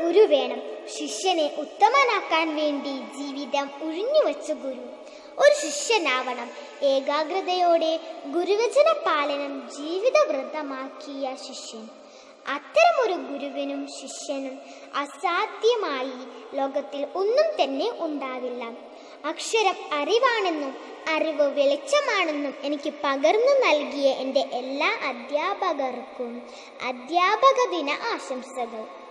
ഗുരു വേണം. ശിഷ്യനെ ഉത്തമനാക്കാൻ വേണ്ടി ജീവിതം ഉഴിഞ്ഞുവെച്ച ഗുരു. ഒരു ശിഷ്യനാവണം. ഏകാഗ്രതയോടെ ഗുരുവചന പാലനം ജീവിതവ്രതമാക്കിയ ശിഷ്യൻ. അത്തരമൊരു ഗുരുവിനും ശിഷ്യനും അസാധ്യമായി ലോകത്തിൽ ഒന്നും തന്നെ ഉണ്ടാവില്ല. അക്ഷരം അറിവാണെന്നും അറിവ് വെളിച്ചമാണെന്നും എനിക്ക് പകർന്നു നൽകിയ എൻ്റെ എല്ലാ അധ്യാപകർക്കും അധ്യാപക ദിന ആശംസകൾ.